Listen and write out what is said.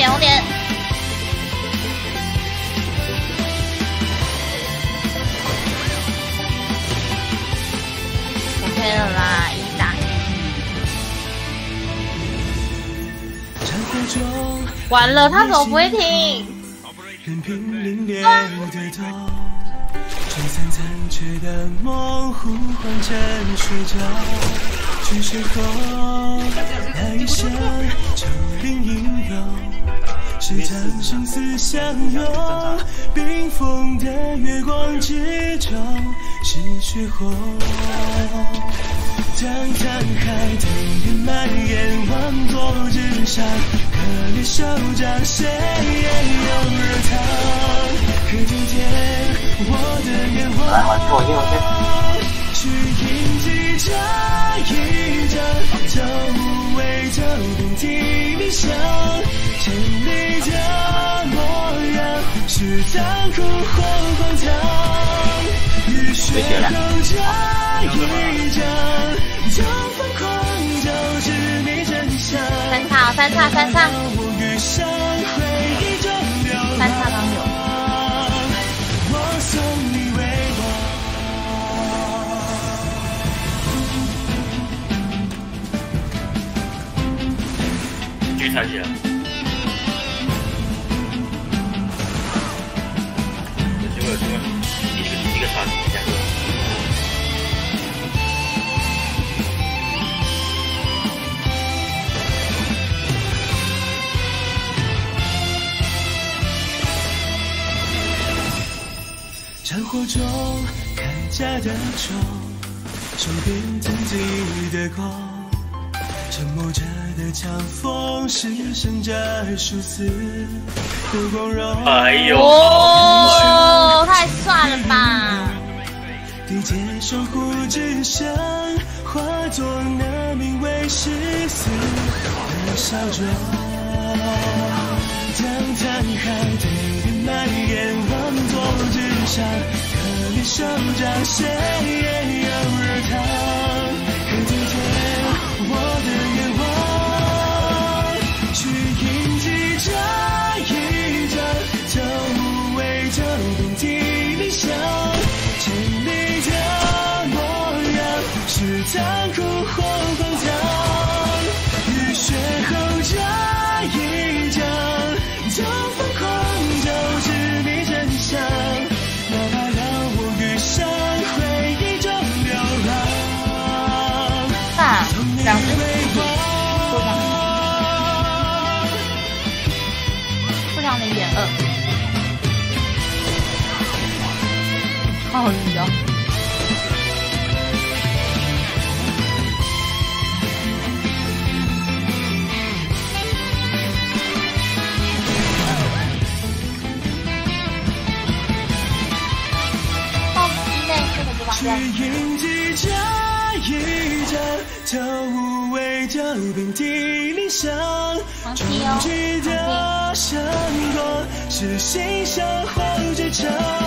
红点。OK 了啦，一打。完了，他怎么不会停？ 任凭凛冽的痛，吹散残缺的梦，呼唤沉睡着。去身后那一声竹林吟咏，是将生死相拥。冰封的月光之中，是血红。将残骸的人蔓延，万朵之上，可怜手掌谁也有热烫。可今天我的眼望，去印记这一张久无味的遍体鳞伤，沉溺的模样是残酷或荒唐。雨雪后这一张。就疯狂，就知你真相。 三叉。三叉刚有。 我送你为我。举彩起来。有机会，一个叉子，两个。 战火中看家的钟，手边曾记的光，沉默着的强风，失声着殊死的光荣。 哎呦， 太帅了吧！ 地界守护之声，化作那名为誓死的少壮。将残骸的人蔓延，万朵之上，可怜手掌谁也有热烫。可今天我的眼望，去印记这一张久无味的遍体鳞伤，沉溺的模样是残酷或荒唐。雨雪后这一张。就疯狂，就知你真相，哪怕让我遇上回忆中流浪。 两只不想0.2，好低哦。 去印记这一张久无味的遍体鳞伤，终极的闪光是心上或这场。